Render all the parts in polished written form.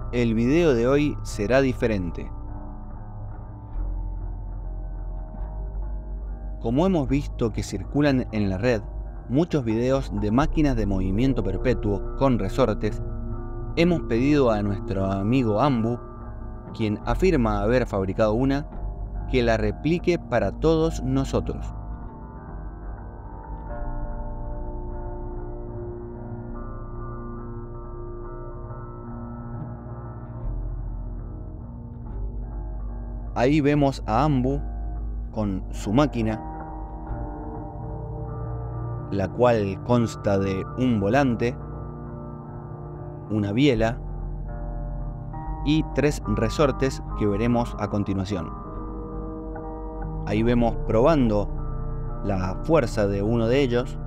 El video de hoy será diferente. Como hemos visto que circulan en la red muchos videos de máquinas de movimiento perpetuo con resortes, hemos pedido a nuestro amigo Ambu, quien afirma haber fabricado una, que la replique para todos nosotros. Ahí vemos a Ambu con su máquina, la cual consta de un volante, una biela y 3 resortes que veremos a continuación. Ahí vemos probando la fuerza de uno de ellos.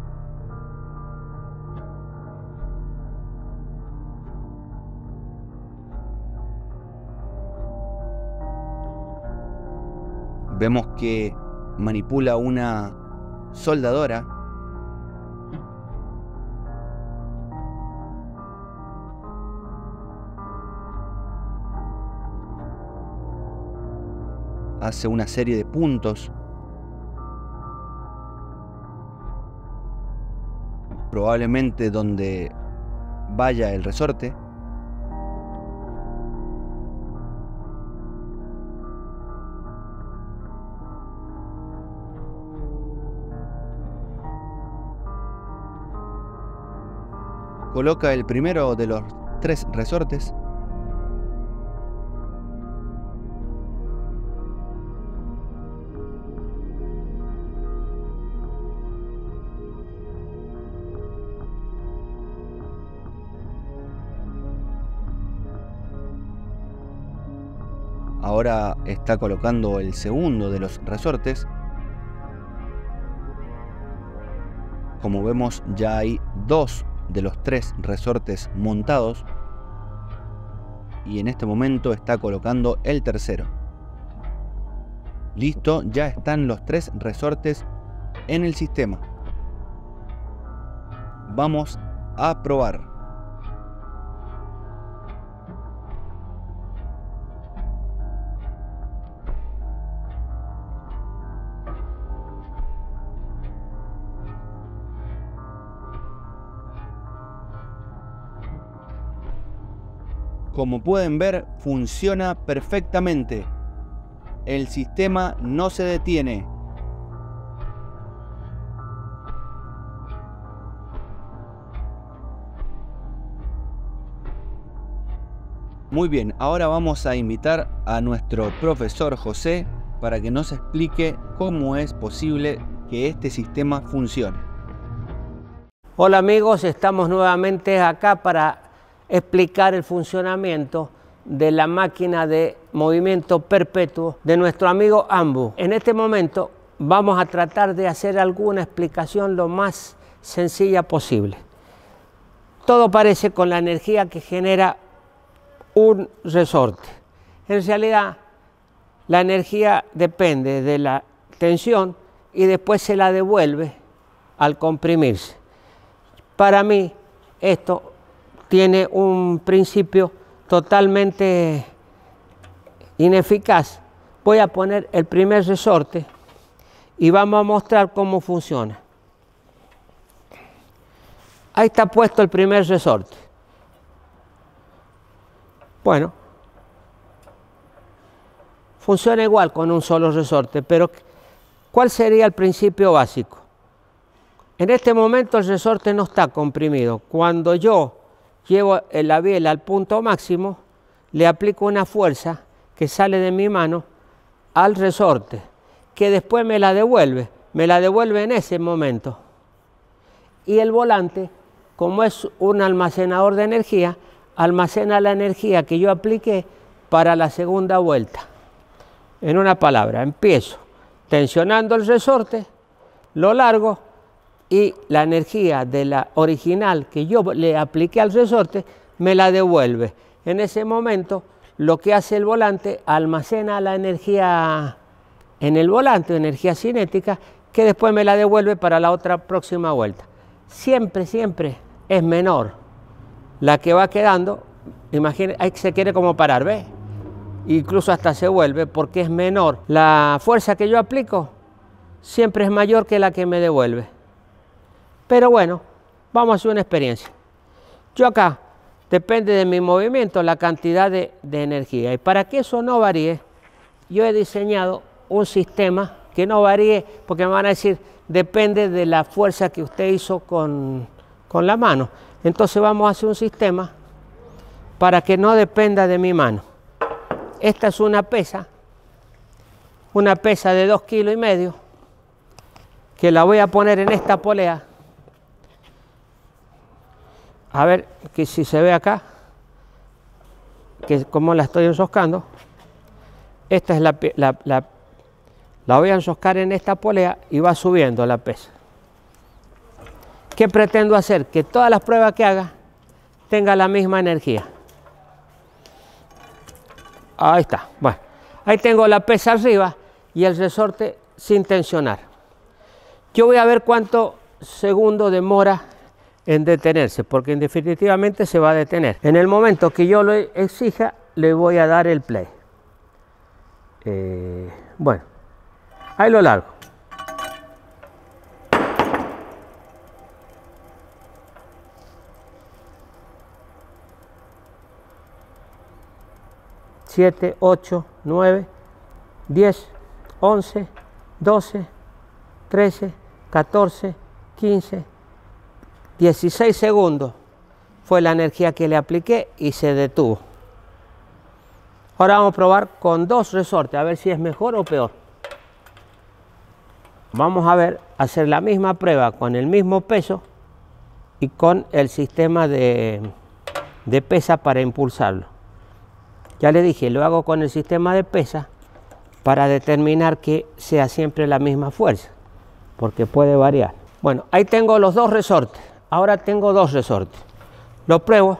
Vemos que manipula una soldadora. Hace una serie de puntos. Probablemente donde vaya el resorte. Coloca el primero de los 3 resortes. Ahora está colocando el segundo de los resortes. Como vemos, ya hay 2 de los 3 resortes montados. Y en este momento está colocando el tercero. Listo, ya están los 3 resortes en el sistema. Vamos a probar. Como pueden ver, funciona perfectamente. El sistema no se detiene. Muy bien, ahora vamos a invitar a nuestro profesor José para que nos explique cómo es posible que este sistema funcione. Hola amigos, estamos nuevamente acá para explicar el funcionamiento de la máquina de movimiento perpetuo de nuestro amigo Ambu. En este momento vamos a tratar de hacer alguna explicación lo más sencilla posible. Todo parece con la energía que genera un resorte. En realidad, la energía depende de la tensión y después se la devuelve al comprimirse. Para mí, esto tiene un principio totalmente ineficaz. Voy a poner el primer resorte y vamos a mostrar cómo funciona. Ahí está puesto el primer resorte. Bueno, funciona igual con un solo resorte, pero ¿cuál sería el principio básico? En este momento el resorte no está comprimido. Cuando yo llevo la biela al punto máximo, le aplico una fuerza que sale de mi mano al resorte, que después me la devuelve en ese momento. Y el volante, como es un almacenador de energía, almacena la energía que yo apliqué para la segunda vuelta. En una palabra, empiezo tensionando el resorte, lo largo, y la energía de la original que yo le apliqué al resorte me la devuelve. En ese momento, lo que hace el volante, almacena la energía en el volante, energía cinética, que después me la devuelve para la otra próxima vuelta. Siempre es menor la que va quedando imagínense, ahí se quiere como parar, ¿ve? Incluso hasta se vuelve porque es menor. La fuerza que yo aplico siempre es mayor que la que me devuelve. Pero bueno, vamos a hacer una experiencia. Yo acá, depende de mi movimiento, la cantidad de energía. Y para que eso no varíe, yo he diseñado un sistema que no varíe, porque me van a decir, depende de la fuerza que usted hizo con la mano. Entonces vamos a hacer un sistema para que no dependa de mi mano. Esta es una pesa de 2,5 kilos, que la voy a poner en esta polea. A ver que si se ve acá, que como la estoy enroscando. Esta es la voy a enroscar en esta polea y va subiendo la pesa. ¿Qué pretendo hacer? Que todas las pruebas que haga tengan la misma energía. Ahí está. Bueno, ahí tengo la pesa arriba y el resorte sin tensionar. Yo voy a ver cuánto segundo demora en detenerse, porque definitivamente se va a detener. En el momento que yo lo exija, le voy a dar el play. Bueno, ahí lo largo. Siete, 8, 9, 10, 11, 12, 13, 14, 15, 16 segundos fue la energía que le apliqué y se detuvo. Ahora vamos a probar con 2 resortes, a ver si es mejor o peor. Vamos a ver, hacer la misma prueba con el mismo peso y con el sistema de pesa para impulsarlo. Ya le dije, lo hago con el sistema de pesa para determinar que sea siempre la misma fuerza, porque puede variar. Bueno, ahí tengo los 2 resortes. Ahora tengo 2 resortes. Lo pruebo.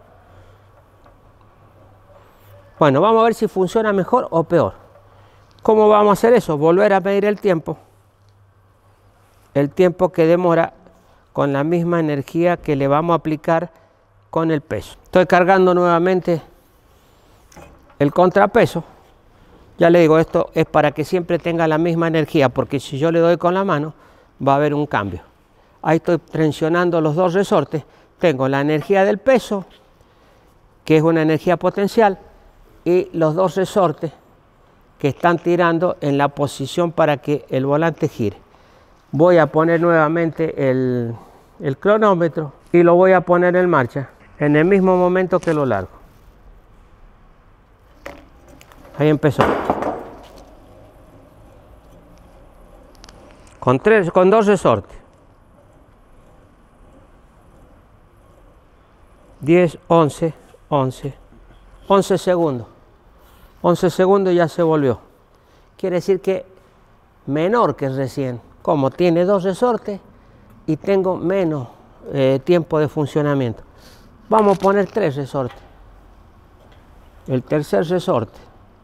Bueno, vamos a ver si funciona mejor o peor. ¿Cómo vamos a hacer eso? Volver a medir el tiempo. El tiempo que demora con la misma energía que le vamos a aplicar con el peso. Estoy cargando nuevamente el contrapeso. Ya le digo, esto es para que siempre tenga la misma energía, porque si yo le doy con la mano, va a haber un cambio. Ahí estoy tensionando los 2 resortes. Tengo la energía del peso, que es una energía potencial, y los 2 resortes que están tirando en la posición para que el volante gire. Voy a poner nuevamente el cronómetro y lo voy a poner en marcha en el mismo momento que lo largo. Ahí empezó. Con 2 resortes. 10, 11, 11. 11 segundos. 11 segundos y ya se volvió. Quiere decir que menor que recién. Como tiene 2 resortes y tengo menos tiempo de funcionamiento. Vamos a poner 3 resortes. El tercer resorte.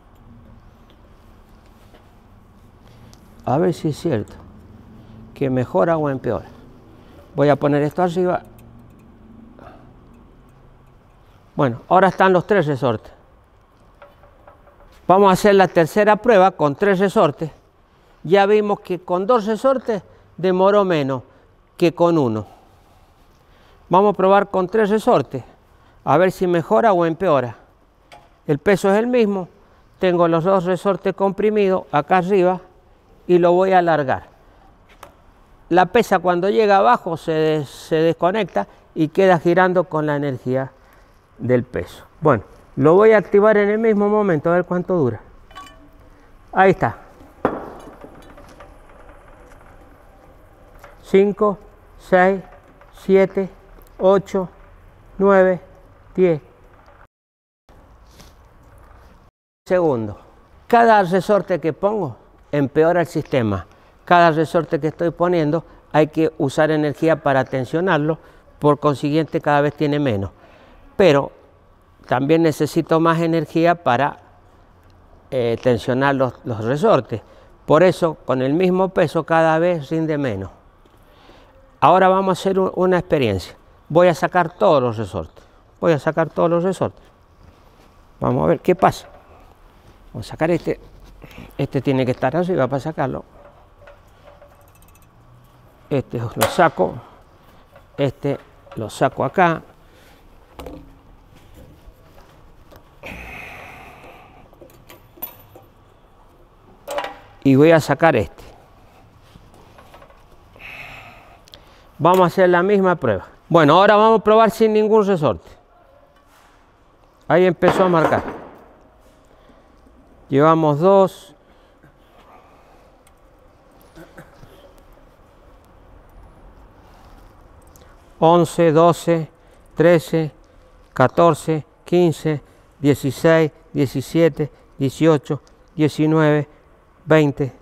A ver si es cierto que mejora o empeora. Voy a poner esto arriba. Bueno, ahora están los 3 resortes. Vamos a hacer la tercera prueba con 3 resortes. Ya vimos que con 2 resortes demoró menos que con 1. Vamos a probar con 3 resortes, a ver si mejora o empeora. El peso es el mismo, tengo los 2 resortes comprimidos acá arriba y lo voy a alargar. La pesa cuando llega abajo se desconecta y queda girando con la energía del peso. Bueno, lo voy a activar en el mismo momento, a ver cuánto dura. Ahí está. 5, 6, 7, 8, 9, 10 segundos. Cada resorte que pongo empeora el sistema. Cada resorte que estoy poniendo hay que usar energía para tensionarlo, por consiguiente cada vez tiene menos. Pero también necesito más energía para tensionar los resortes. Por eso con el mismo peso cada vez rinde menos. Ahora vamos a hacer una experiencia. Voy a sacar todos los resortes, voy a sacar todos los resortes. Vamos a ver qué pasa. Vamos a sacar este. Este tiene que estar arriba para sacarlo. Este lo saco. Este lo saco acá. Y voy a sacar este. Vamos a hacer la misma prueba. Bueno, ahora vamos a probar sin ningún resorte. Ahí empezó a marcar. Llevamos 2. 11, 12, 13, 14, 15, 16, 17, 18, 19, 20,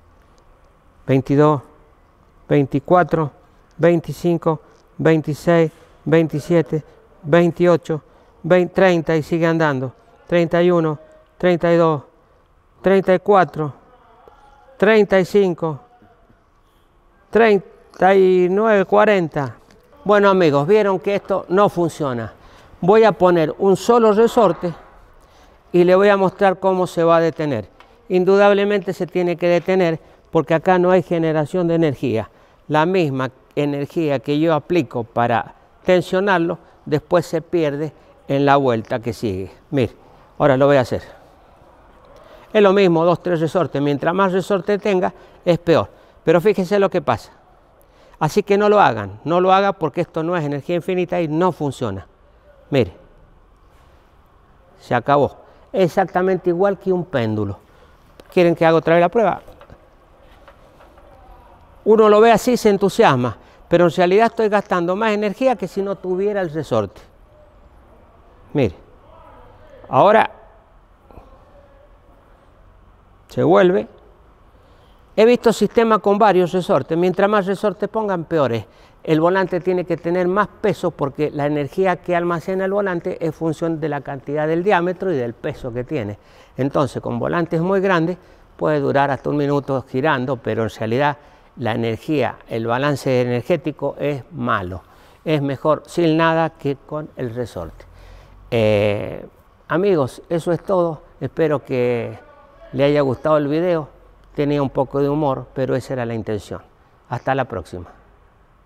22, 24, 25, 26, 27, 28, 20, 30 y sigue andando. 31, 32, 34, 35, 39, 40. Bueno amigos, vieron que esto no funciona. Voy a poner un solo resorte y le voy a mostrar cómo se va a detener. Indudablemente se tiene que detener porque acá no hay generación de energía. La misma energía que yo aplico para tensionarlo, después se pierde en la vuelta que sigue. Mire, ahora lo voy a hacer. Es lo mismo, 2, 3 resortes. Mientras más resorte tenga, es peor. Pero fíjense lo que pasa. Así que no lo hagan porque esto no es energía infinita y no funciona. Mire, se acabó. Exactamente igual que un péndulo. ¿Quieren que haga otra vez la prueba? Uno lo ve así y se entusiasma, pero en realidad estoy gastando más energía que si no tuviera el resorte. Mire, ahora se vuelve. He visto sistemas con varios resortes. Mientras más resortes pongan, peores. El volante tiene que tener más peso porque la energía que almacena el volante es función de la cantidad del diámetro y del peso que tiene. Entonces, con volantes muy grandes puede durar hasta 1 minuto girando, pero en realidad la energía, el balance energético es malo. Es mejor sin nada que con el resorte. Amigos, eso es todo. Espero que le haya gustado el video. Tenía un poco de humor, pero esa era la intención. Hasta la próxima.